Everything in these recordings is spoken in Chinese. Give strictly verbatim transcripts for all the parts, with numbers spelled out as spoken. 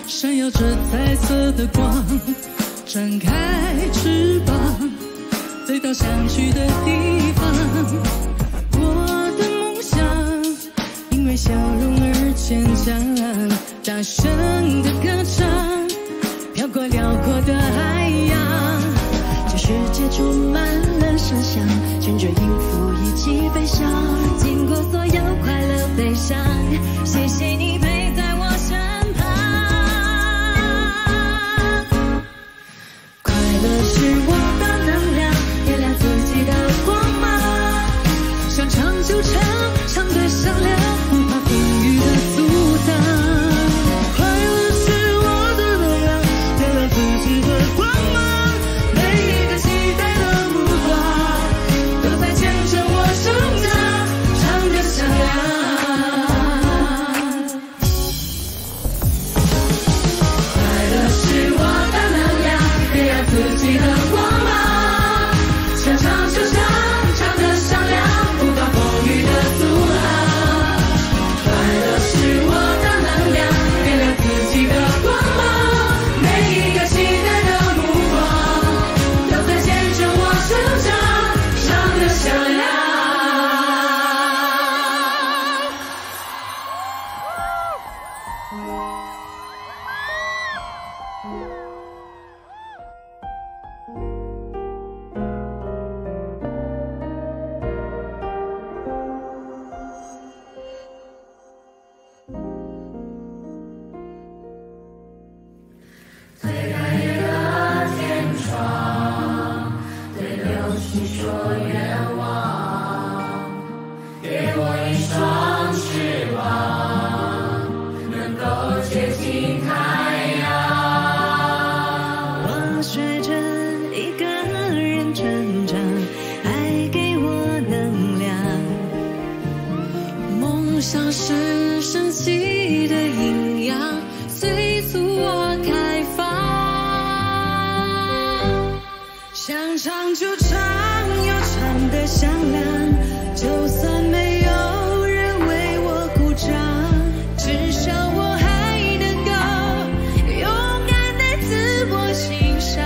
闪耀着彩色的光，展开翅膀，飞到想去的地方。我的梦想因为笑容而坚强，大声的歌唱，飘过辽阔的海洋。 这世界充满了声响，乘着音符一起飞翔，经过所有快乐悲伤，谢谢你陪在我身旁。快乐是我的能量，点亮自己的光芒， 想唱就唱，唱得响亮，不怕风雨的阻挡。快乐是我的能量，点亮自己的光芒，每一个期待的目光都在见证我成长，唱得响亮。快乐是我的能量，点亮自己的光芒，想唱就唱，唱得响亮，不怕风雨的阻挡。快乐是我的能量，点亮自己的光芒，每一个期待的目光都在见证我成长，唱得响亮。 推开一个天窗，对流星说愿望，给我一双翅膀，能够接近太阳。 我学着一个人成长，爱给我能量。 梦想是神奇的营养，催促我开放。想唱就唱，要唱得响亮，就算没有人为我鼓掌，至少我还能够勇敢地自我欣赏。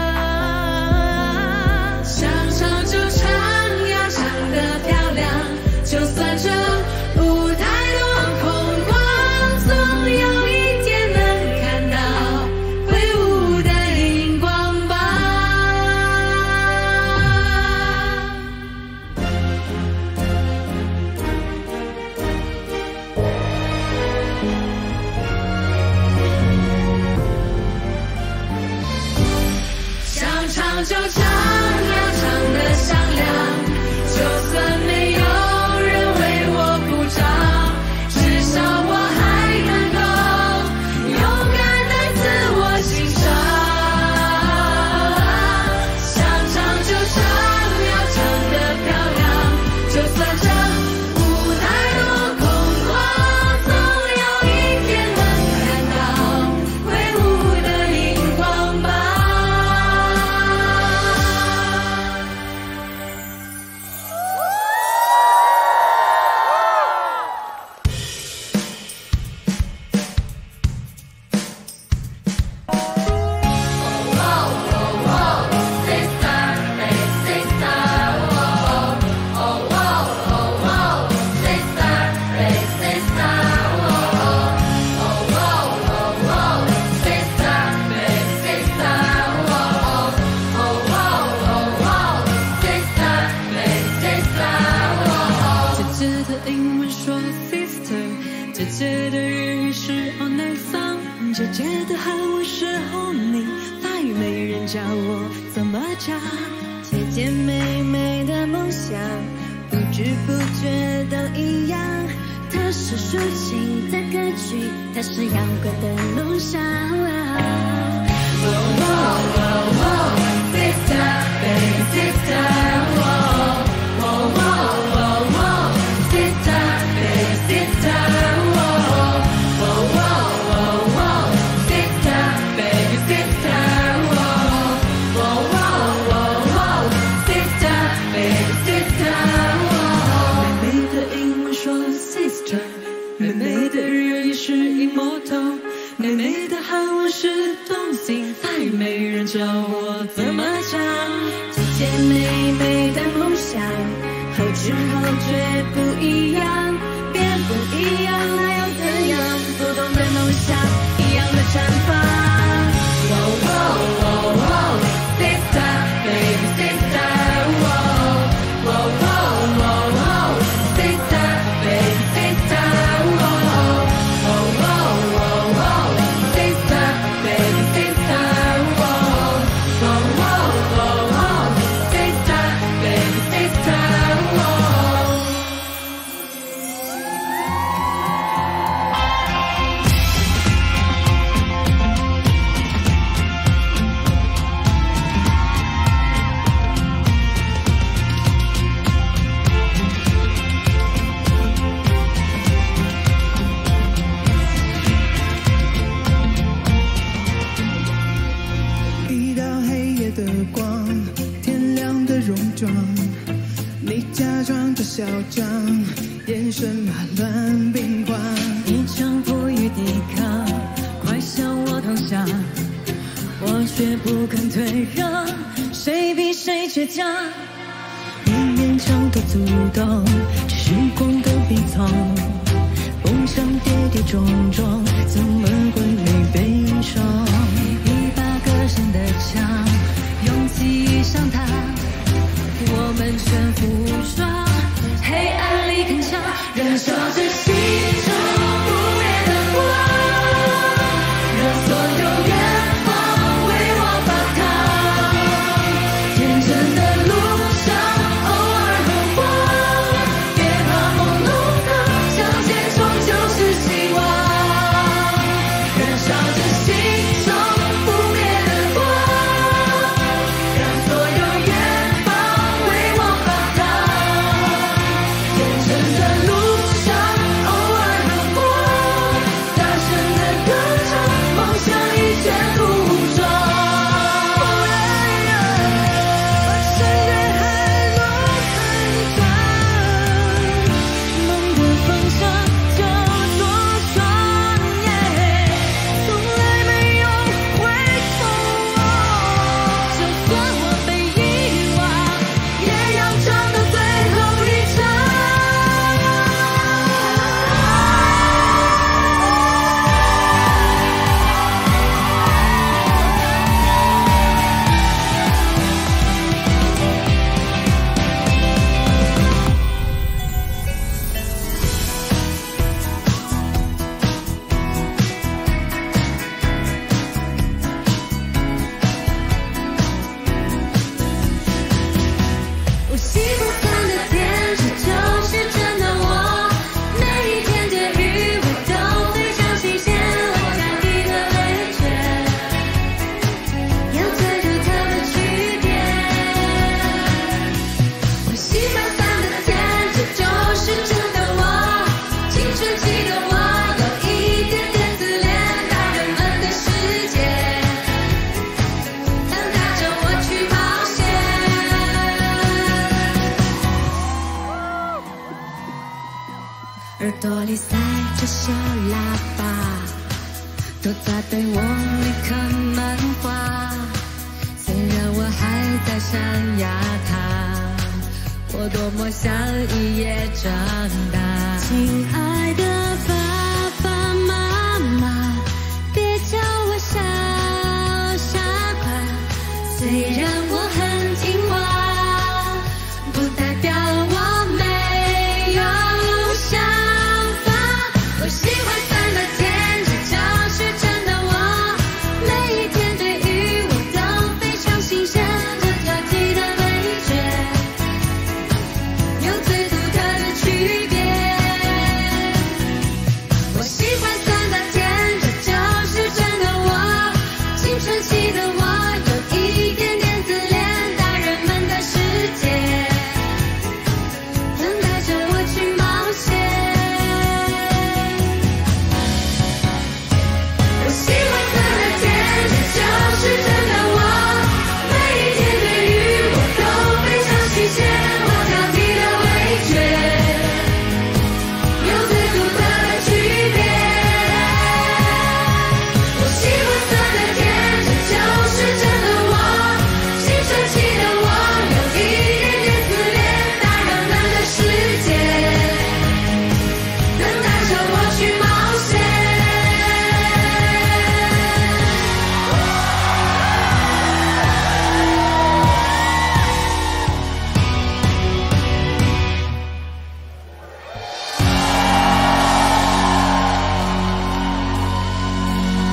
想唱就唱，要唱得漂亮，就算这舞台多空旷，总有一天能看到挥舞的荧光棒。想唱就唱，要唱得响亮，就算没有人为我鼓掌，至少我还能够勇敢地自我欣赏。想唱就唱，要唱得漂亮，就算这舞台多空旷，总有一天能看到挥舞的荧光棒。姐姐的英文说 sister， 姐姐的日语是 o n e s a n， 姐姐的韩文是 honey， 法语没人教我怎么讲。姐姐妹妹的梦想，不知不觉都一样。她是抒情的歌曲，她是摇滚的路上。 Sister, baby sister, oh, oh, oh, oh, oh, sister, baby sister, oh, oh, oh, oh, oh, sister, baby sister, oh, oh, oh, oh, oh, sister, baby sister, oh. 妹妹的英文说 sister， 妹妹的日语是 immortal， 美美的韩文是动心，法语没人教我怎么唱。姐姐妹妹的梦想，后知后觉不一样，变不一样那又怎样？不同的梦想，一样的绽放。 Whoa, whoa, whoa, whoa, sister, baby sister, whoa, whoa, whoa, whoa, whoa, sister, baby sister, whoa, whoa, whoa, whoa, whoa, sister, baby sister, whoa, whoa, whoa, whoa, whoa, sister, baby sister, whoa. 一道黑夜的光，天亮的戎装，你假装着嚣张，眼神马乱兵荒。 一场风雨抵抗，快向我投降，我却不肯退让，谁比谁倔强？你勉强的阻挡时光的冰藏，梦想跌跌撞撞，怎么会没悲伤？一把歌声的枪，勇气上膛，我们全副武装，黑暗里铿锵，燃烧着心中不灭的光，让所有远方为我发烫。天真的路上偶尔很慌，别怕朦胧的，向前冲就是希望。燃烧着心中不灭的光，让所有远方为我发烫。天真的路上偶尔很慌，大声的歌唱，梦想已全部武装。深夜海路很长，梦的方向叫做双眼，从来没有回头望。就算我被遗忘，也要唱到最后一场。我习不散的天，这就是真的我。每一天的雨，我都非常新鲜。我在一个味觉，有最独特的区别。我习惯散的天，这就是真的我。青春期的我，有一点点自恋，大人们的世界，等待着我去冒险。耳朵里塞着小喇叭，都在被我立刻漫画。虽然我还在山崖塔，我多么想一夜长大。亲爱的爸